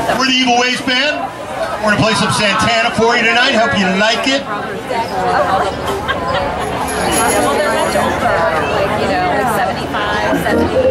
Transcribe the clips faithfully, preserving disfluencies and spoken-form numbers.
We're the Evil Ways Band. We're gonna play some Santana for you tonight. Hope you like it. Well, they're much older, like, you know, like seventy-five, seventy.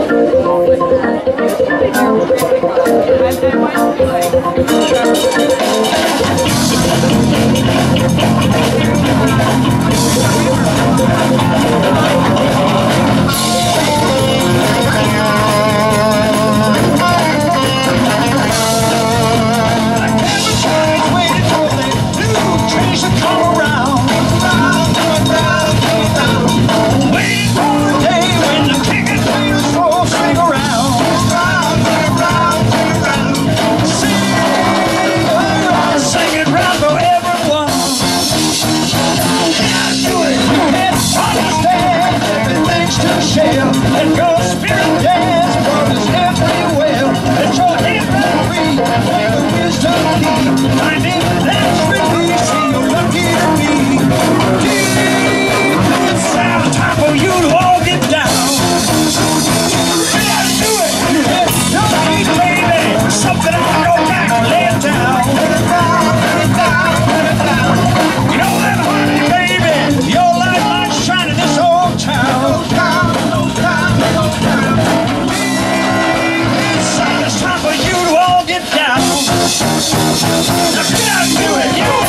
And go spirit dance, brothers everywhere. Let your head run free, play the wisdom key. Find it, that's release, see you're lucky to be. Deep inside, time for you to all get down. Let's do it, you hit your feet, baby. Something on your back, lay it down. Lay it down, lay it down, lay it down. You know that honey, baby, your light light shining this old town. It's time for you to all get down. Let's get out and do it, yeah!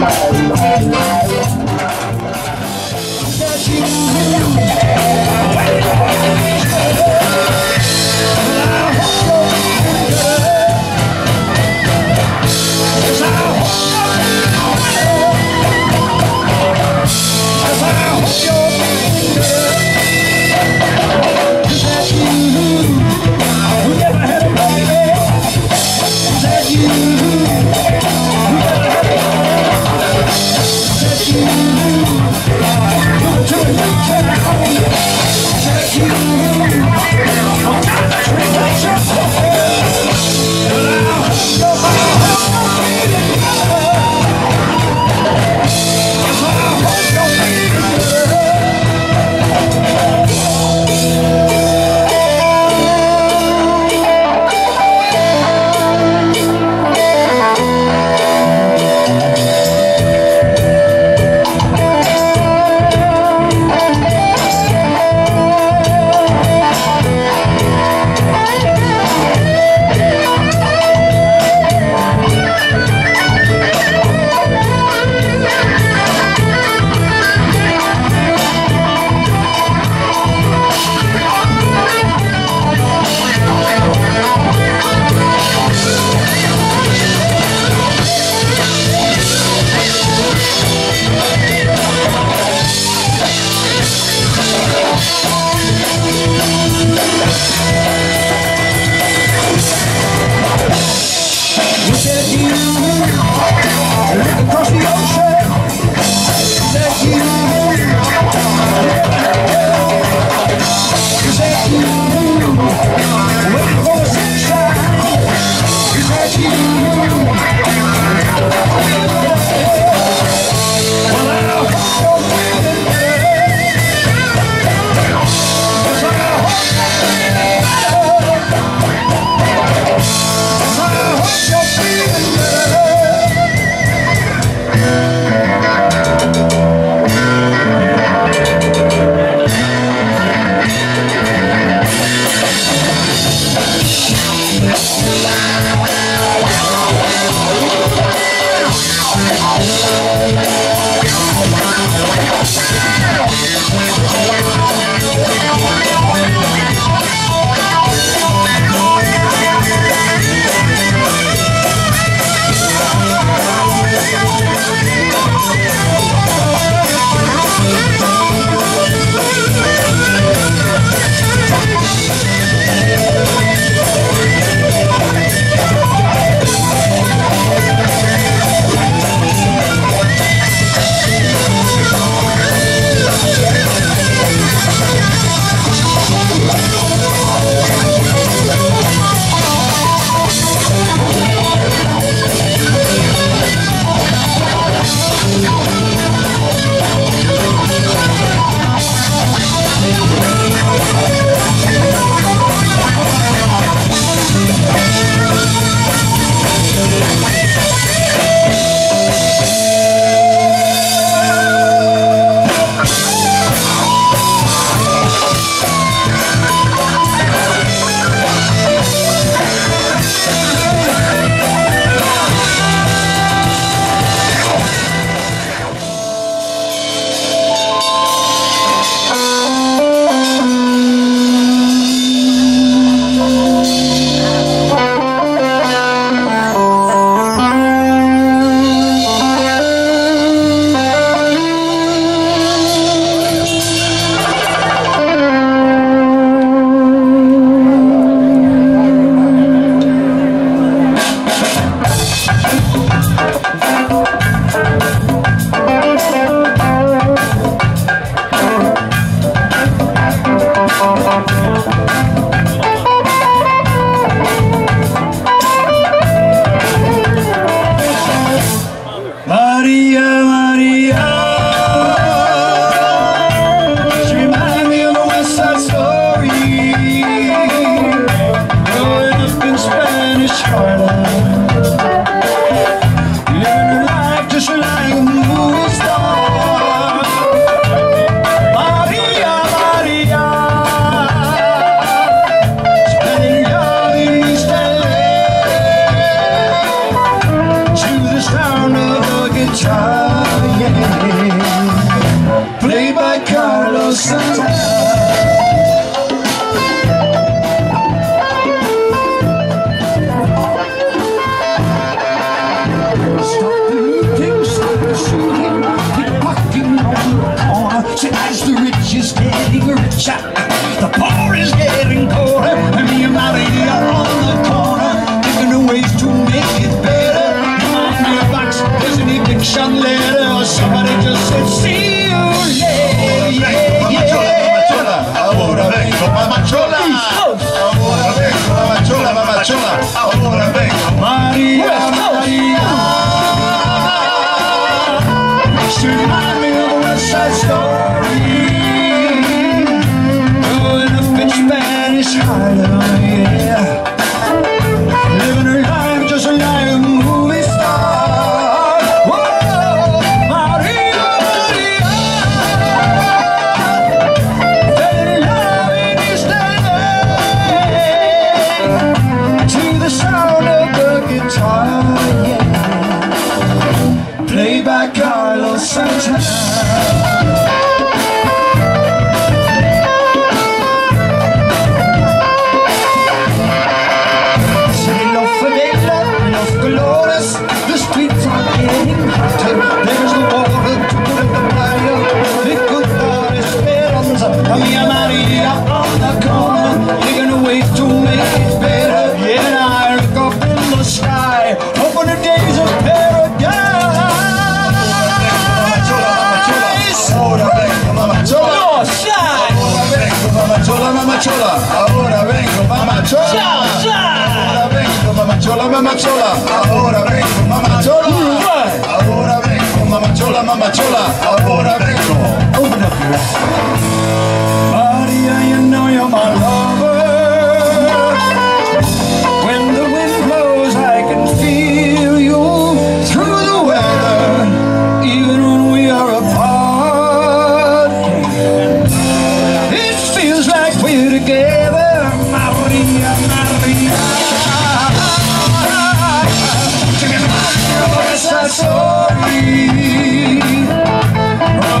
sound of a guitar. Santana. As the rich is getting richer, the poor is getting poorer, and me and Maria are on the corner, thinking of ways to make it better. On your box, there's an eviction letter, or somebody just said, see you later. Yeah, yeah. Ahora vengo, mamachola. Ahora vengo, mamachola, mamachola. Ahora vengo, Maria, Maria. She remind me of a West Side Story. Oh, in a fit Spanish Harlem, yeah. Living her life just like a movie star. Whoa, Maria, Maria. Fell in love in East L A to the sound of the guitar, yeah. Played by Carlos Santana. The streets are getting hotter. There's the water to put in the fire. The good God is esperanza. Maria, Maria on the corner, thinking of ways to make it better. Yeah, and I look up in the sky, hoping the days of paradise. ahora vengo, mamachola. No, shine. Ahora vengo, mamachola, mamachola. Ahora vengo, mamachola. Ahora vengo, mamachola, mamachola. Ahora vengo, mamachola. Ahora vengo, mamachola, mamachola. Ahora vengo. Open up your eyes. Maria, you know you're my lover. When the wind blows, I can feel you through the weather, even when we are apart. It feels like we're together, Maria, Maria. Together, West Side Story.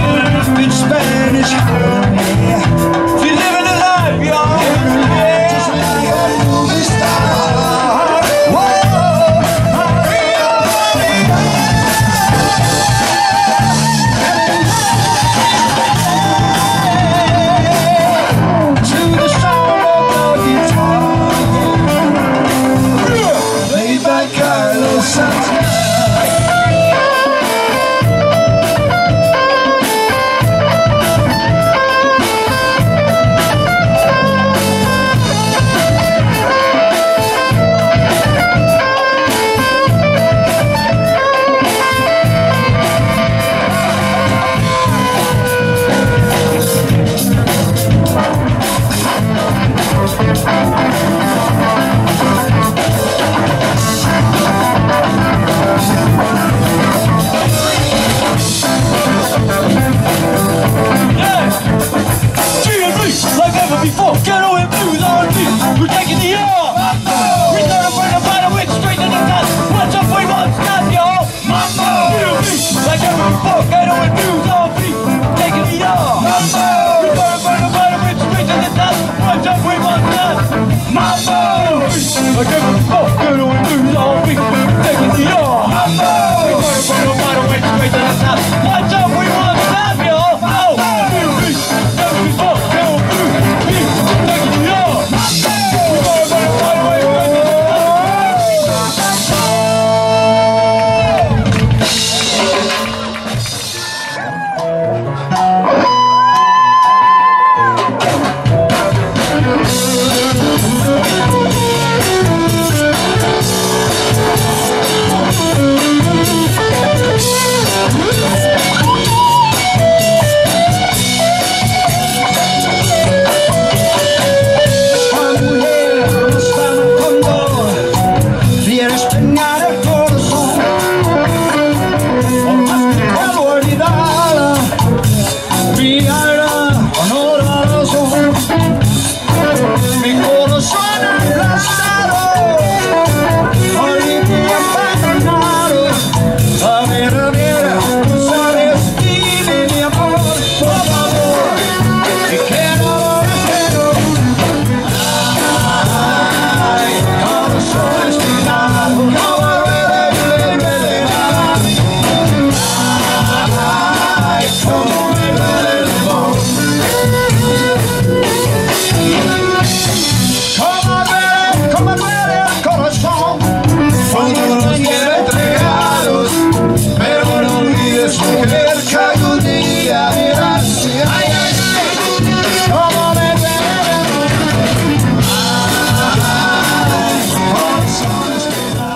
mujer cagonía, mirarsi, ay, ay, ay, como me tenemos. Ay, con soledad.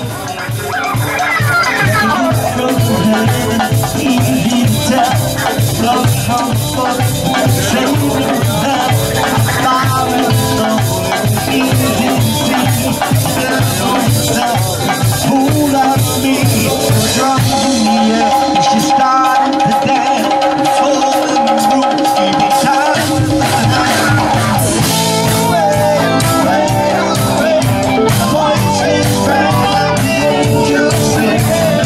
Easy to tell, love comfort, saving that fire and snow. Easy to see, hold up me, drop me, yeah. She started to dance, fall in the room, give me time with the night. Away, away, away, my voice is bright like the angels sing.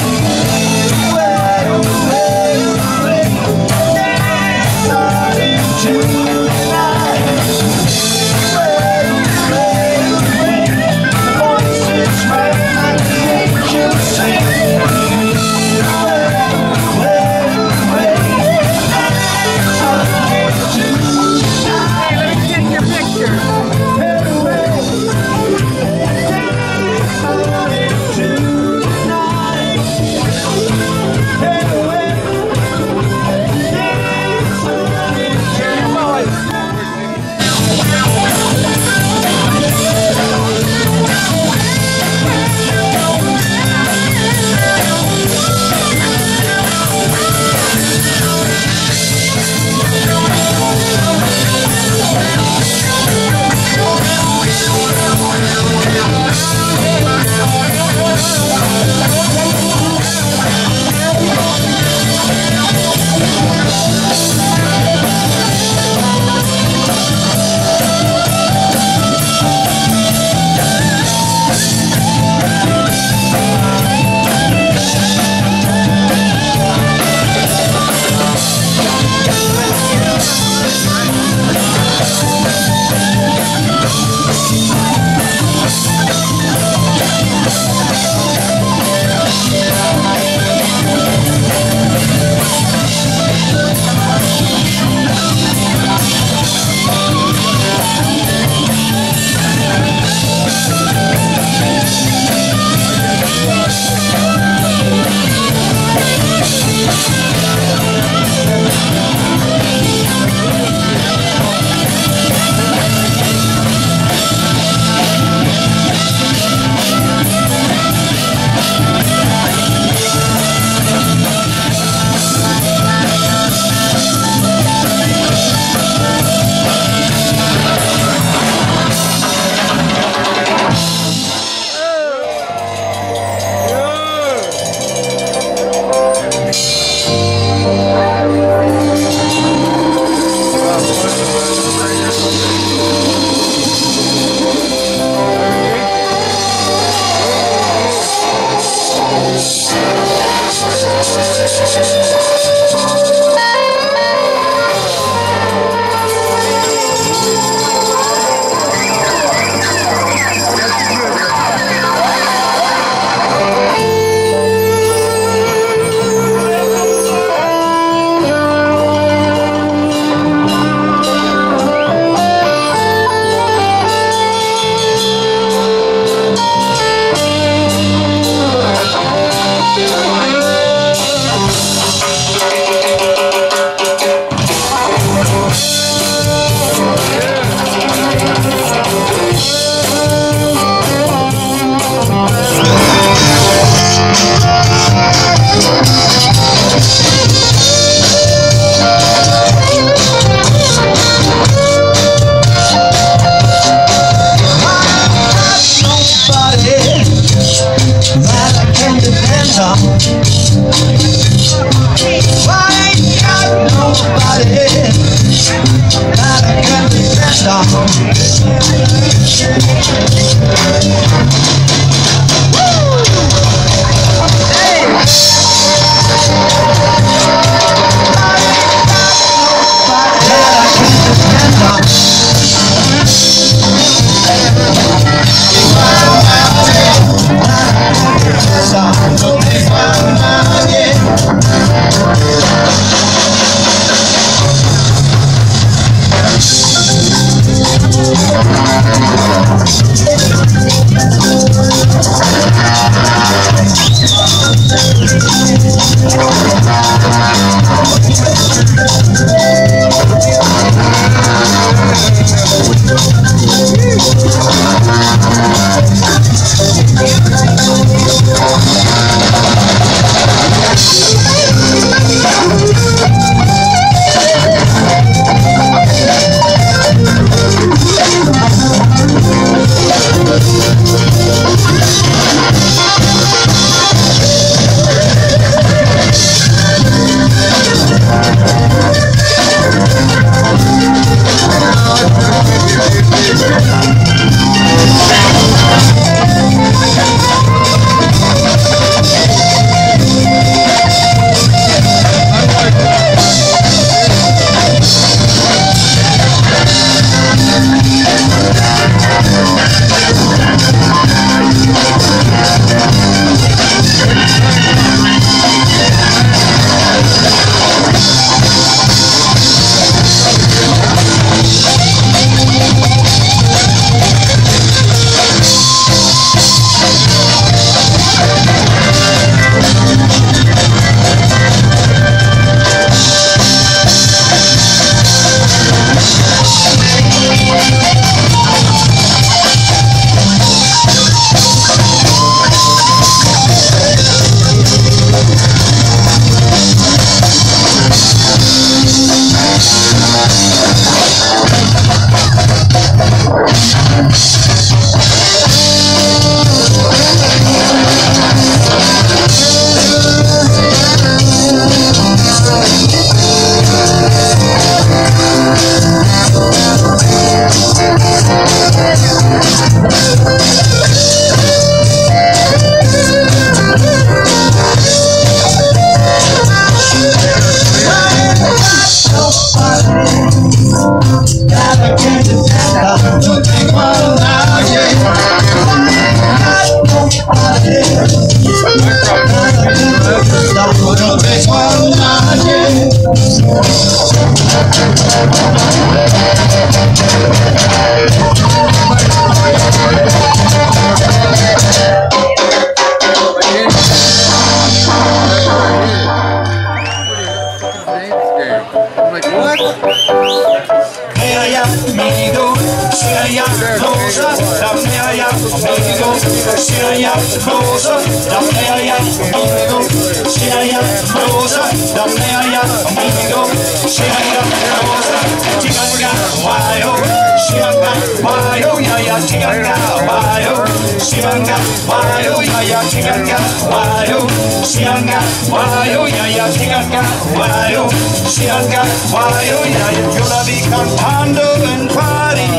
Yo la vi cantando en París,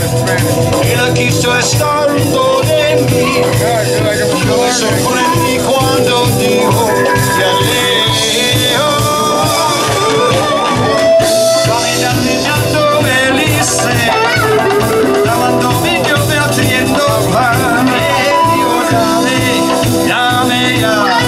y la quiso estar junto de mí. Yo me sorprendí cuando dijo Galileo. Caminando Belice, lavando vidrio, haciendo pan. Digo, llame, llame, llame.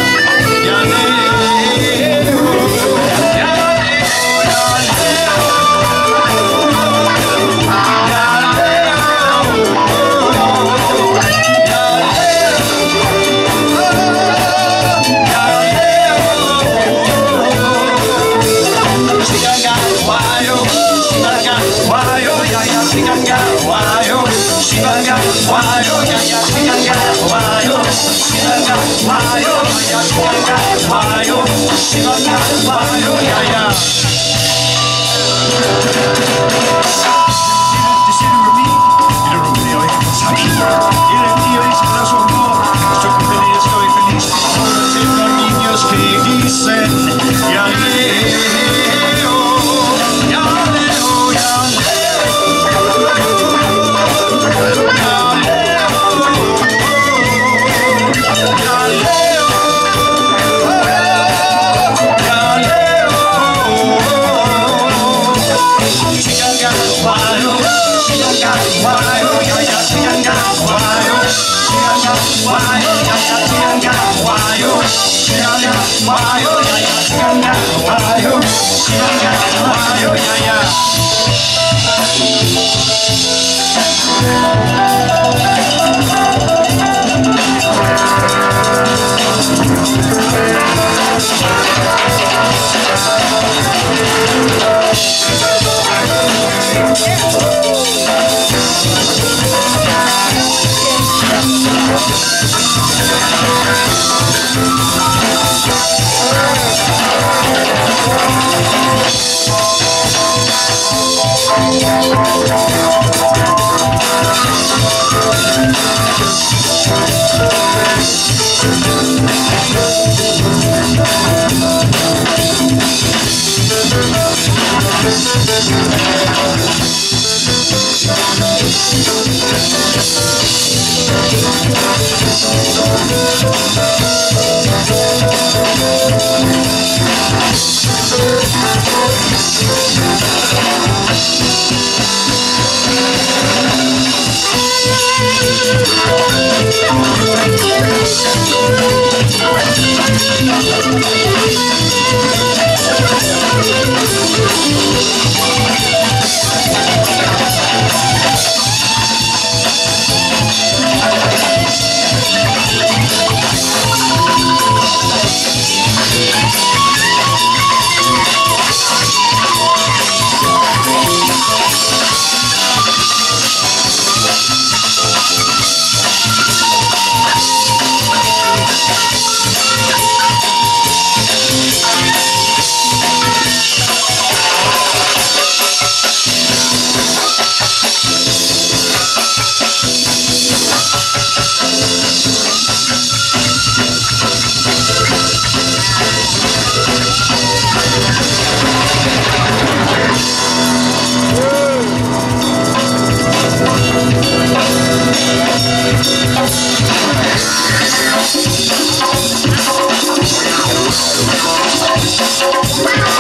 Yeah. Wow.